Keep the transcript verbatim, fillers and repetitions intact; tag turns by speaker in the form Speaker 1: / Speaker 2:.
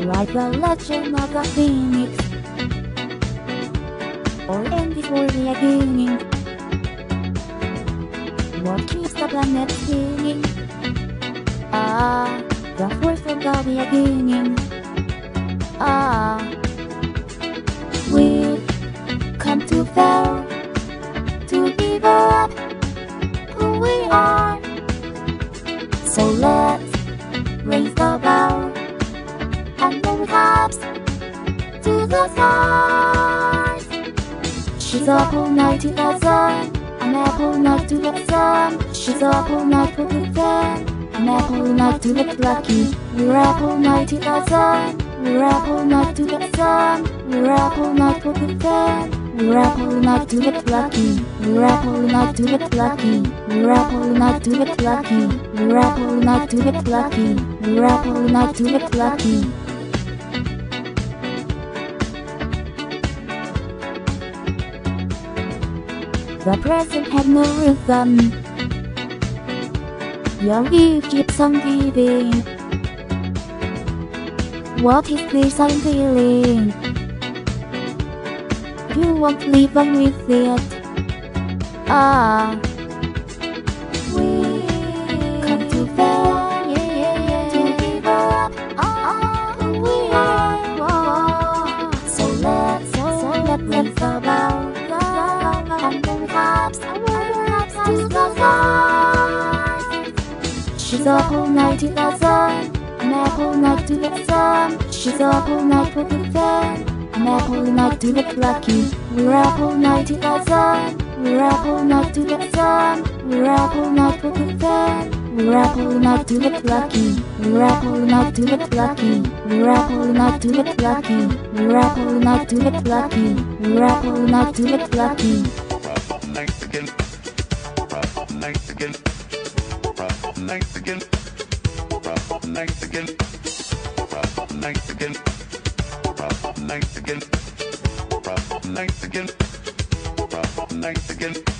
Speaker 1: like the legend of the phoenix, or end before the beginning. What keeps the planet spinning? Ah, the force from the beginning. Ah, we've come too far to give up who we are. So let's raise the bar and move tops to the stars. She's up all night to the sun, I'm up all night to the sun. She's up all night for the fun, I'm up all night to get lucky. We're up all night to the sun, we're up all night to get sun. We're up all night for the fun, we're up all night to get lucky. We're up all night to get lucky. We're up all night to get lucky. We're up all night to get lucky. We're up all night to get lucky. The present had no rhythm. Your gift keeps on giving. What is this I'm feeling? You won't live on with it. Ah, we come too far, yeah, yeah, yeah, to give up. Ah, who we are. Whoa. So let's, so let's raise the bar and move tops, to the stars. She's up all night to the sun, I'm up all night to the sun. She's up all night for the fun, I'm up all night to get lucky. We're up all night to the sun, we're up all night to get sun. We're up all night for the fun, we're up all night to get lucky. We're up all night to get lucky. We're up all night to get lucky. We're up all night to get lucky. We're up all night to get lucky.
Speaker 2: Night again, night again, night again, night again, night again, night again, night again, night again.